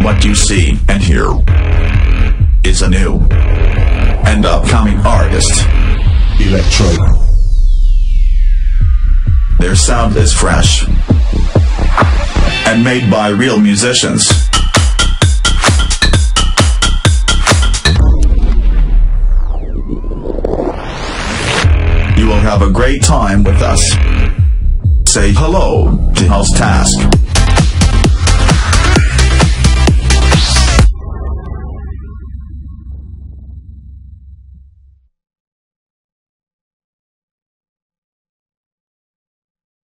what you see and hear is a new and upcoming artist. Electro. Their sound is fresh and made by real musicians. You will have a great time with us. Say hello to HouseTask.